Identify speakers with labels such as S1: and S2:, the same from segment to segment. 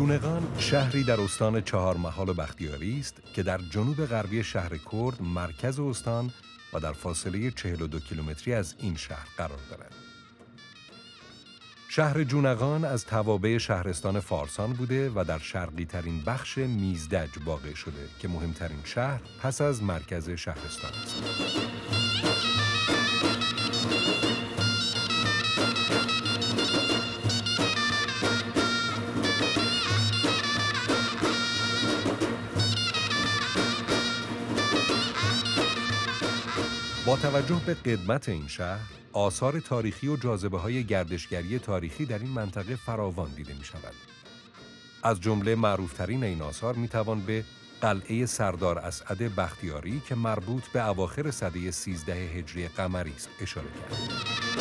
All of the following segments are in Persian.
S1: جونقان شهری در استان چهارمحال و بختیاری است که در جنوب غربی شهر کرد مرکز استان و در فاصله 42 کیلومتری از این شهر قرار دارد. شهر جونقان از توابع شهرستان فارسان بوده و در شرقی ترین بخش میزدج واقع شده که مهمترین شهر پس از مرکز شهرستان است. با توجه به قدمت این شهر، آثار تاریخی و جاذبه‌های گردشگری تاریخی در این منطقه فراوان دیده می‌شود. از جمله معروف‌ترین این آثار می‌توان به قلعه سردار اسعد بختیاری که مربوط به اواخر سده 13 هجری قمری است اشاره کرد.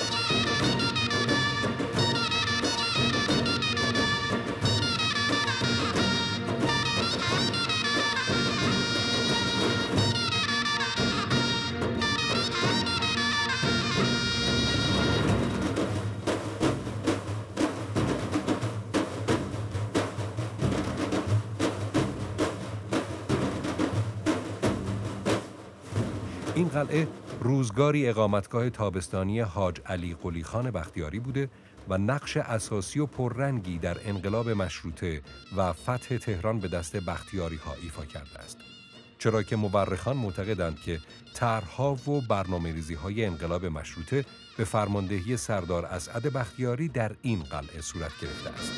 S1: این قلعه روزگاری اقامتگاه تابستانی حاج علی قلی خان بختیاری بوده و نقش اساسی و پررنگی در انقلاب مشروطه و فتح تهران به دست بختیاری‌ها ایفا کرده است. چرا که مورخان معتقدند که طرح‌ها و برنامه‌ریزی‌های انقلاب مشروطه به فرماندهی سردار اسعد بختیاری در این قلعه صورت گرفته است.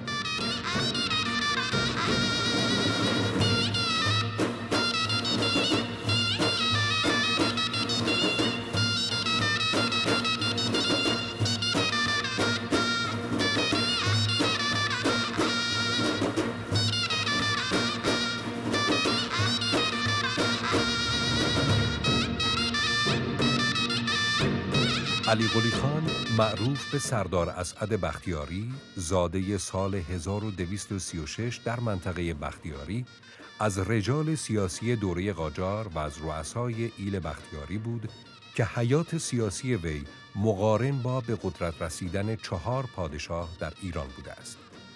S1: علی قلی خان معروف به سردار اسعد بختیاری، زاده سال 1236 در منطقه بختیاری، از رجال سیاسی دوره قاجار و از رؤسای ایل بختیاری بود که حیات سیاسی وی مقارن با به قدرت رسیدن 4 پادشاه در ایران بوده است.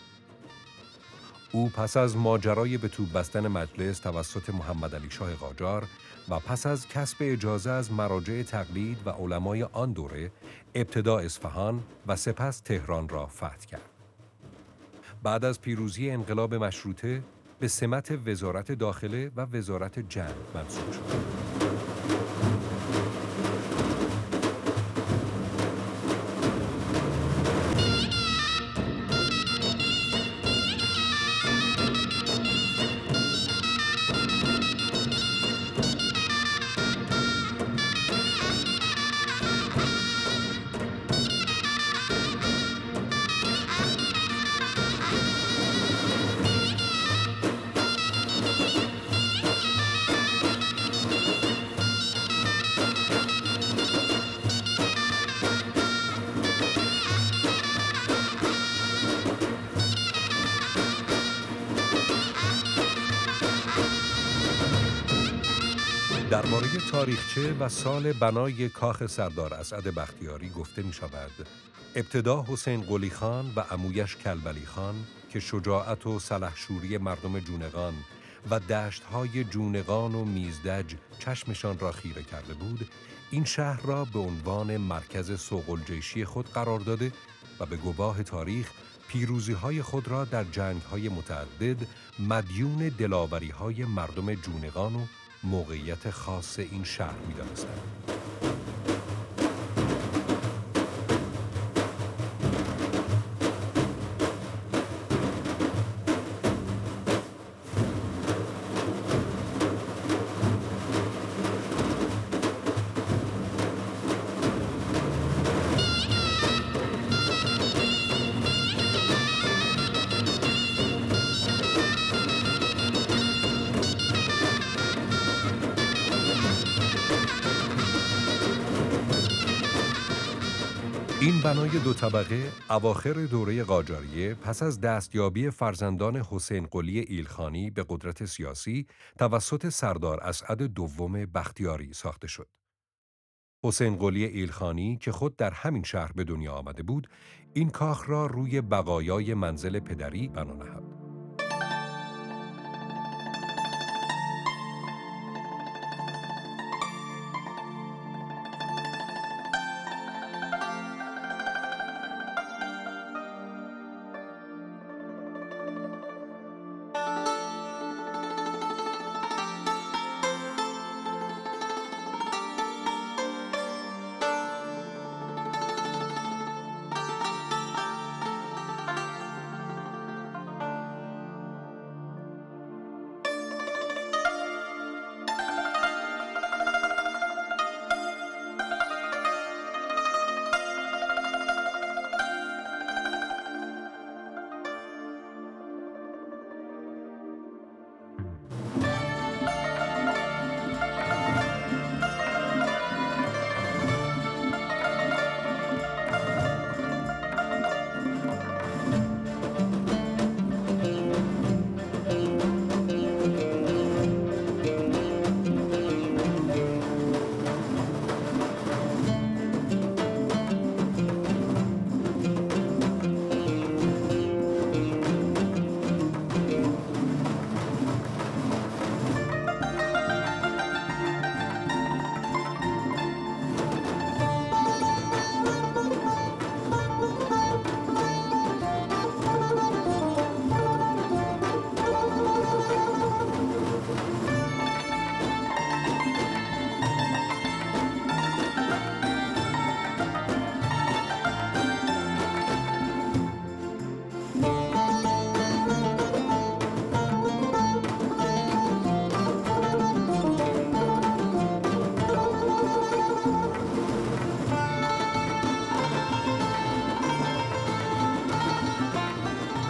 S1: او پس از ماجرای به توپ بستن مجلس توسط محمد علی شاه قاجار و پس از کسب اجازه از مراجع تقلید و علمای آن دوره، ابتدا اصفهان و سپس تهران را فتح کرد. بعد از پیروزی انقلاب مشروطه به سمت وزارت داخله و وزارت جنگ منصوب شد. درباره تاریخچه و سال بنای کاخ سردار اسعد بختیاری گفته می شود ابتدا حسین قلی خان و عمویش کلبلی خان که شجاعت و سلحشوری مردم جونقان و دشت‌های جونقان و میزدج چشمشان را خیره کرده بود، این شهر را به عنوان مرکز سوق‌الجیشی خود قرار داده و به گواه تاریخ پیروزی‌های خود را در جنگ‌های متعدد مدیون دلاوری‌های مردم جونقان و موقعیت خاص این شهر می‌دانستند. این بنای 2 طبقه اواخر دوره قاجاریه پس از دستیابی فرزندان حسین قلی ایلخانی به قدرت سیاسی توسط سردار اسعد دوم بختیاری ساخته شد. حسین قلی ایلخانی که خود در همین شهر به دنیا آمده بود، این کاخ را روی بقایای منزل پدری بنا نهاد.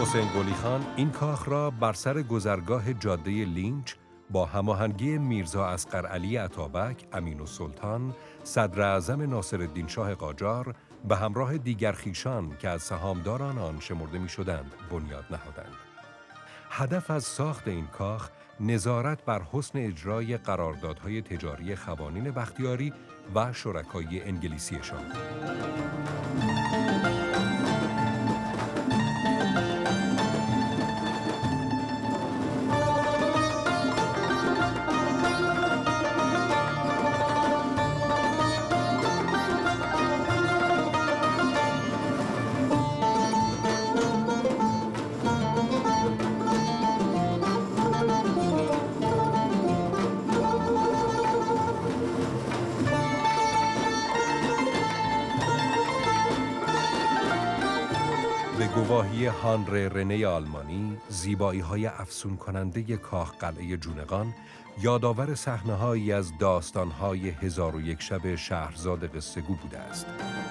S1: حسین قلی خان این کاخ را بر سر گذرگاه جاده لینچ با هماهنگی میرزا اصغرعلی عطابک، امین‌السلطان، صدراعظم ناصرالدین شاه قاجار به همراه دیگر خویشان که از سهامداران آن شمرده می‌شدند بنیاد نهادند. هدف از ساخت این کاخ نظارت بر حسن اجرای قراردادهای تجاری خوانین بختیاری و شرکای انگلیسیشان بود. به گواهی هانر رنه آلمانی، زیبایی‌های افسون کننده کاخ قلعه جونقان یادآور صحنه‌هایی از داستان‌های 1001 شب شهرزاد قصه‌گو بوده است.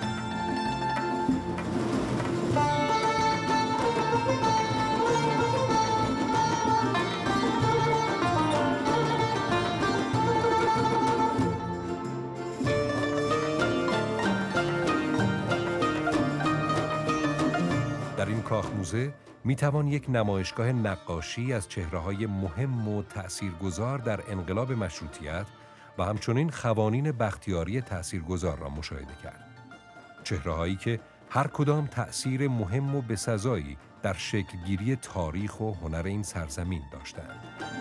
S1: در این کاخ موزه میتوان یک نمایشگاه نقاشی از چهره‌های مهم و تأثیرگذار در انقلاب مشروطیت و همچنین خوانین بختیاری تأثیرگذار را مشاهده کرد. چهره‌هایی که هر کدام تأثیر مهم و بسزایی در شکلگیری تاریخ و هنر این سرزمین داشتند.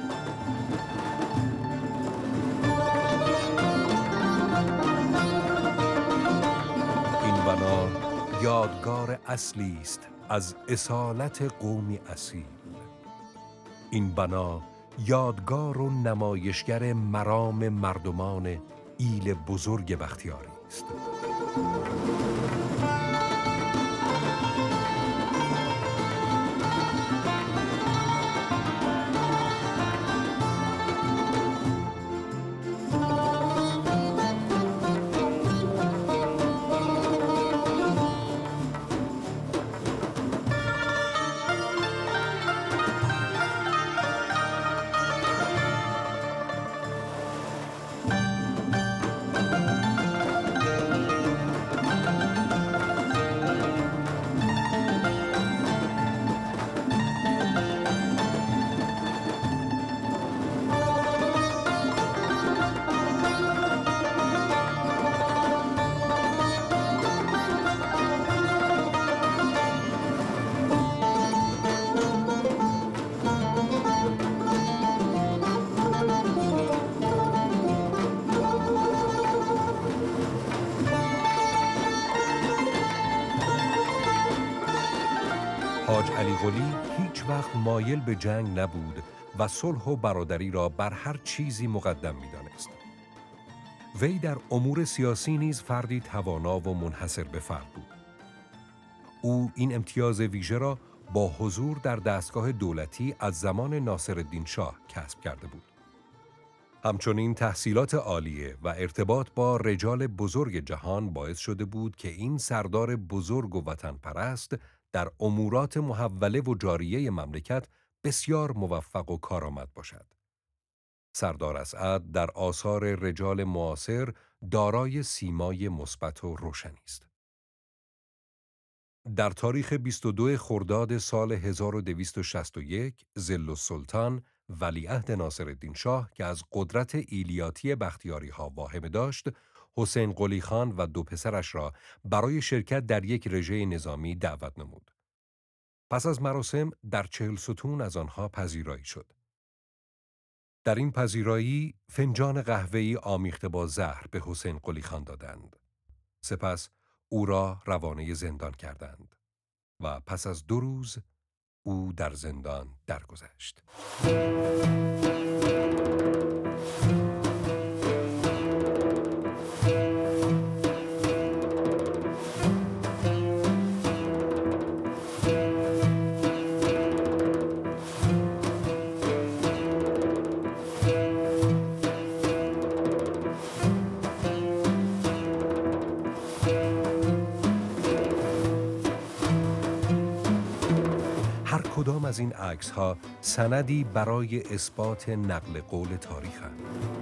S1: این بنا یادگار اصلی است از اصالت قومی اصیل. این بنا یادگار و نمایشگر مرام مردمان ایل بزرگ بختیاری است. حاج علی قلی هیچ وقت مایل به جنگ نبود و صلح و برادری را بر هر چیزی مقدم می‌دانست. وی در امور سیاسی نیز فردی توانا و منحصر به فرد بود. او این امتیاز ویژه را با حضور در دستگاه دولتی از زمان ناصرالدین شاه کسب کرده بود. همچنین تحصیلات عالیه و ارتباط با رجال بزرگ جهان باعث شده بود که این سردار بزرگ و وطن پرست در امورات محوله و جاریه مملکت بسیار موفق و کارآمد باشد. سردار اسعد در آثار رجال معاصر دارای سیمای مثبت و روشنی است. در تاریخ 22 خرداد سال 1261 ظل‌السلطان ولیعهد ناصرالدین شاه که از قدرت ایلیاتی بختیاری‌ها واهمه داشت، حسین قلی خان و دو پسرش را برای شرکت در یک رژه نظامی دعوت نمود. پس از مراسم در 40 ستون از آنها پذیرایی شد. در این پذیرایی فنجان قهوه‌ای آمیخته با زهر به حسین قلی خان دادند. سپس او را روانه زندان کردند و پس از 2 روز او در زندان درگذشت. هر از این عکس‌ها سندی برای اثبات نقل قول تاریخ‌اند.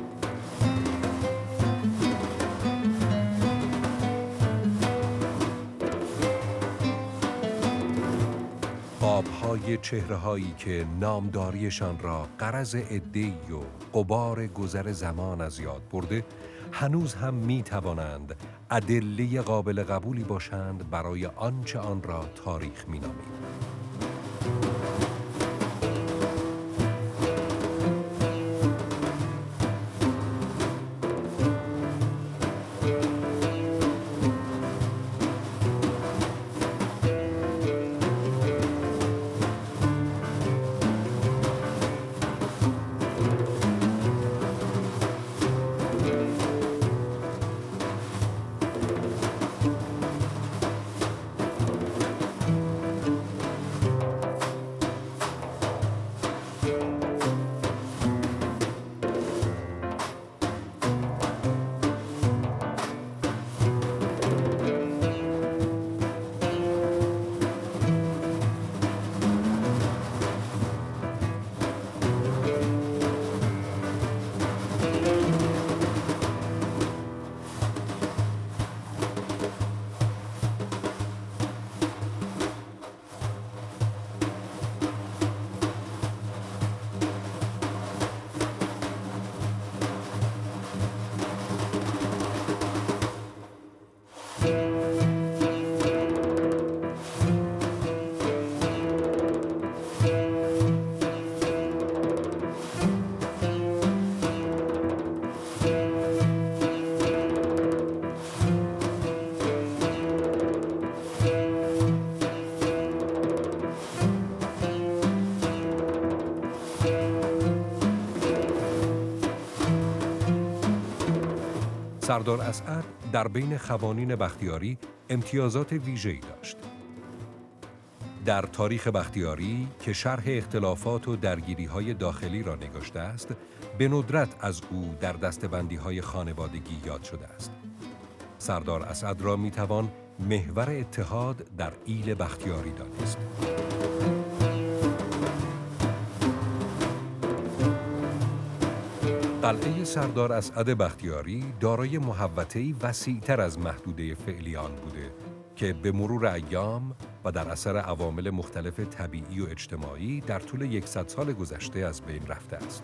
S1: آب‌های چهره‌هایی که نامداریشان را غرض عده‌ای و غبار گذر زمان از یاد برده، هنوز هم می‌توانند ادله قابل قبولی باشند برای آنچه آن را تاریخ می‌نامیم. سردار اسعد در بین خوانین بختیاری امتیازات ویژه‌ای داشت. در تاریخ بختیاری که شرح اختلافات و درگیری‌های داخلی را نگاشته است، به ندرت از او در دسته‌بندی‌های خانوادگی یاد شده است. سردار اسعد را می‌توان محور اتحاد در ایل بختیاری دانست. قلعه سردار اسعد بختیاری دارای محوطه‌ای وسیع‌تر از محدوده فعلی آن بوده که به مرور ایام و در اثر عوامل مختلف طبیعی و اجتماعی در طول 100 سال گذشته از بین رفته است.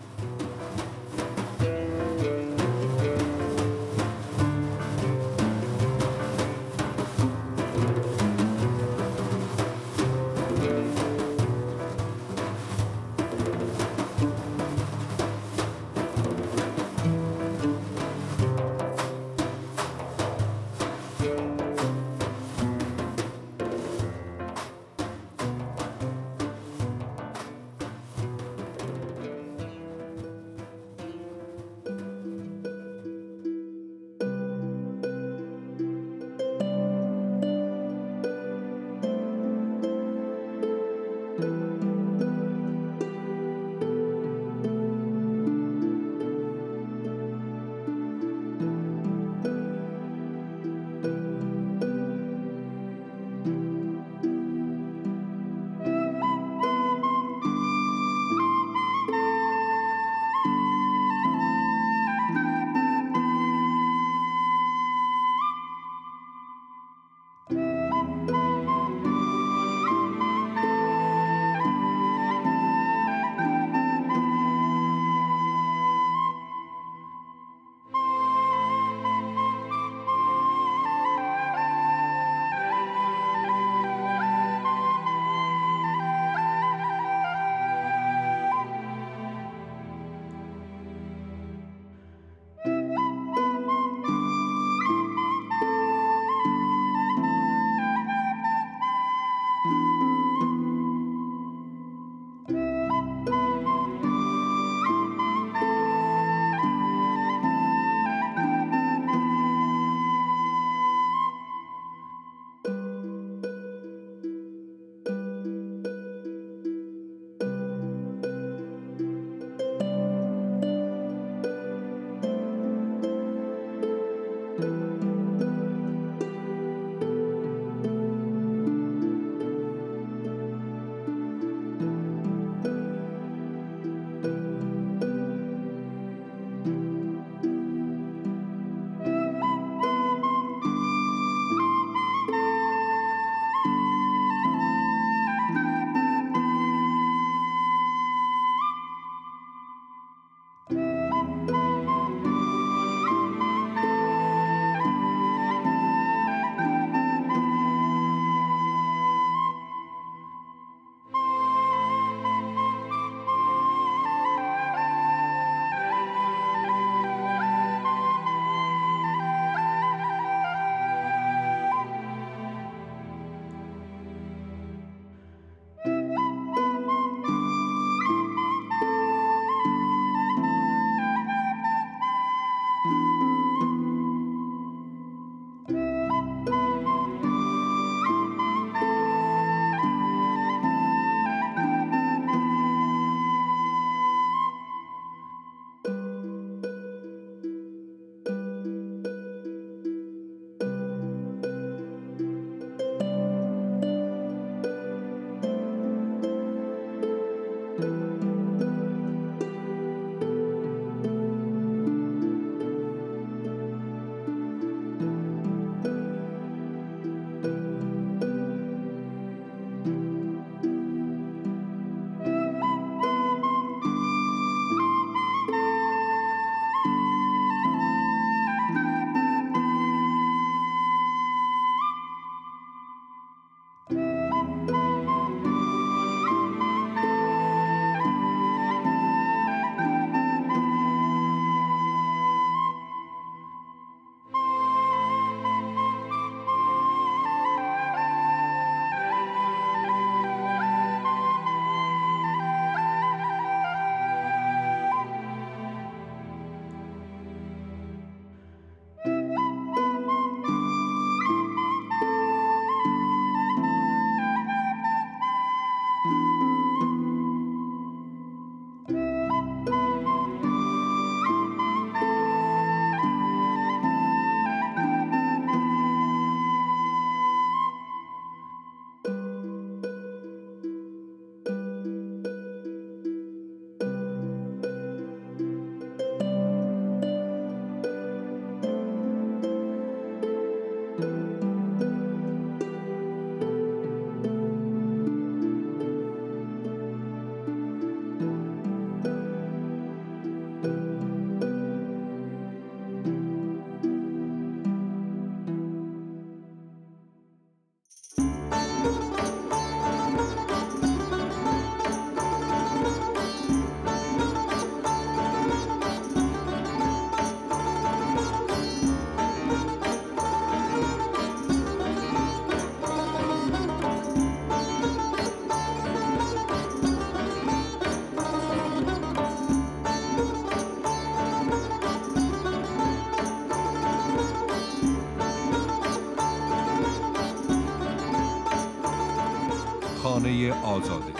S1: خانه آزاده.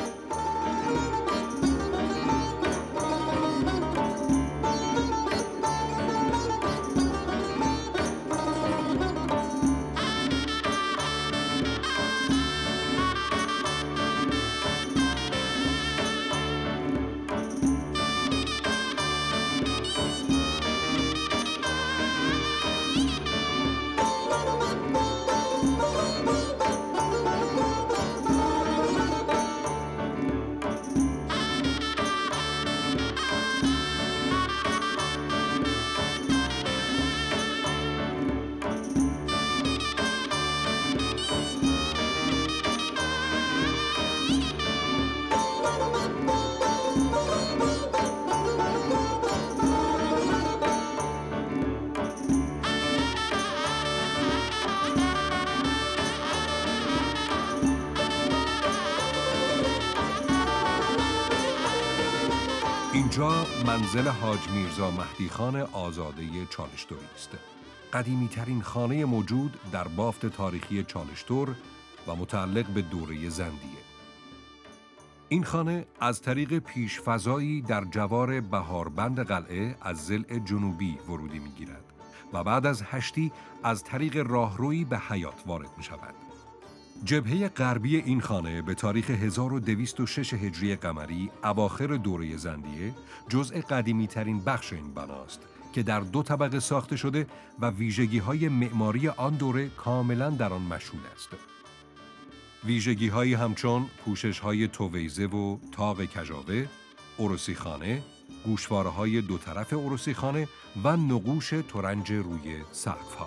S1: اینجا منزل حاج میرزا مهدی خان آزاده چالشتوری است. قدیمی ترین خانه موجود در بافت تاریخی چالشتور و متعلق به دوره زندیه. این خانه از طریق پیشفضایی در جوار بهاربند قلعه از ضلع جنوبی ورودی می‌گیرد و بعد از هشتی از طریق راهرویی به حیاط وارد می‌شود. جبهه غربی این خانه به تاریخ 1206 هجری قمری اواخر دوره زندیه جزء قدیمی ترین بخش این بناست که در 2 طبقه ساخته شده و ویژگی‌های معماری آن دوره کاملاً در آن مشهود است. ویژگی‌هایی همچون پوشش‌های تویزه و طاق کژاوه، عروسیخانه، گوشواره‌های 2 طرف عروسیخانه و نقوش ترنج روی سقف‌ها.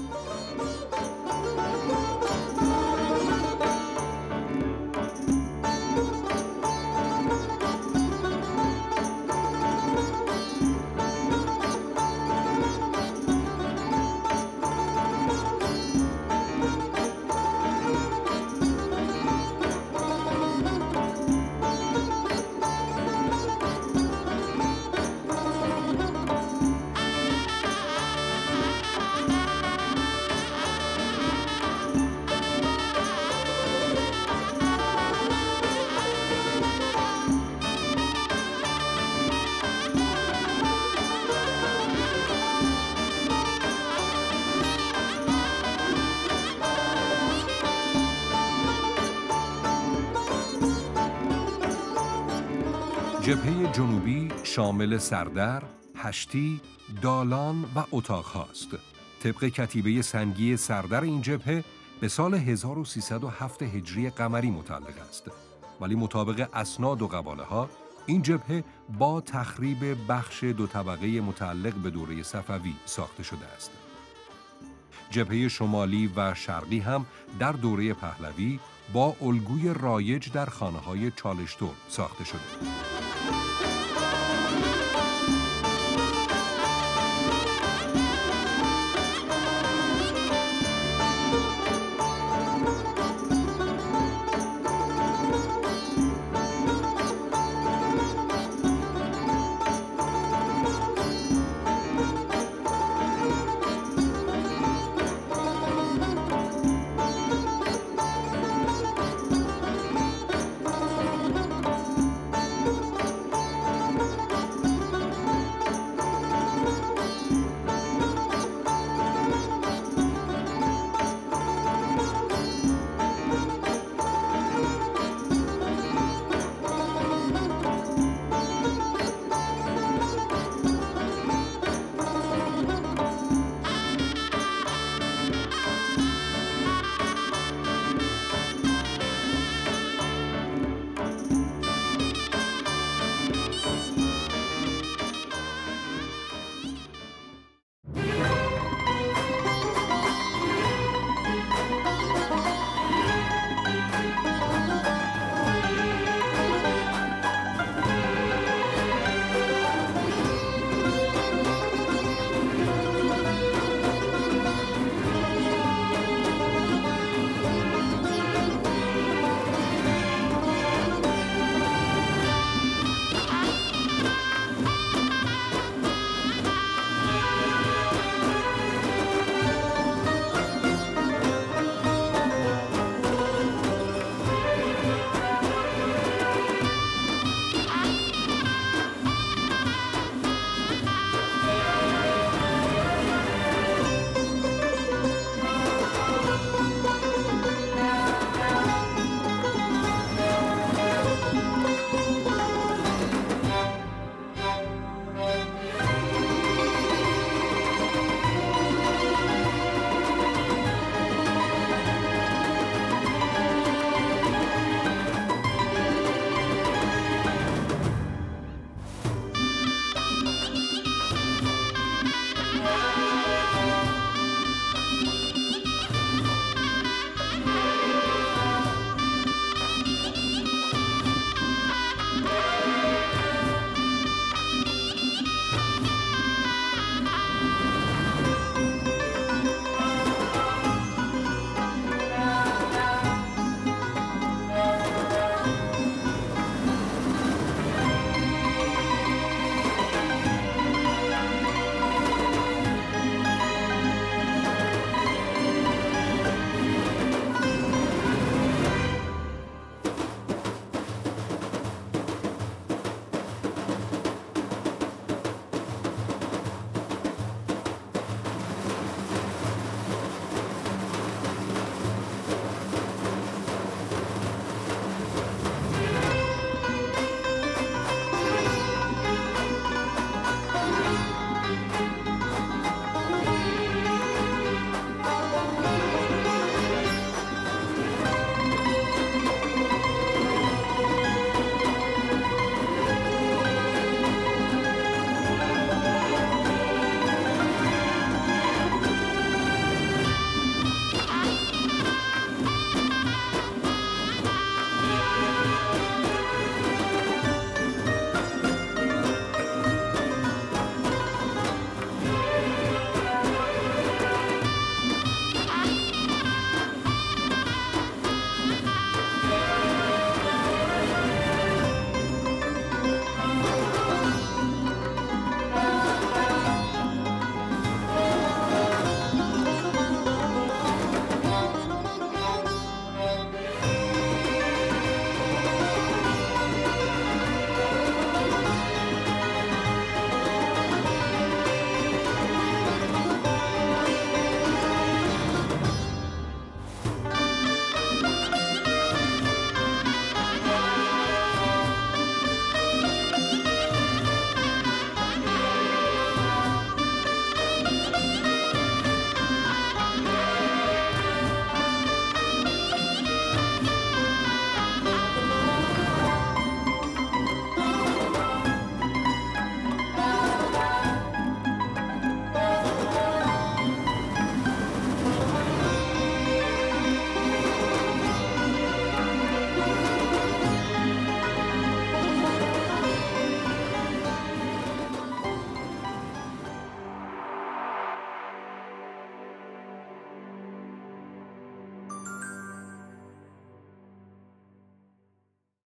S1: جبهه جنوبی شامل سردر، هشتی، دالان و اتاق هاست. طبق کتیبه سنگی سردر این جبهه به سال 1307 هجری قمری متعلق است. ولی مطابق اسناد و قباله ها این جبهه با تخریب بخش 2 طبقه متعلق به دوره صفوی ساخته شده است. جبهه شمالی و شرقی هم در دوره پهلوی با الگوی رایج در خانه‌های چالشتور ساخته شده.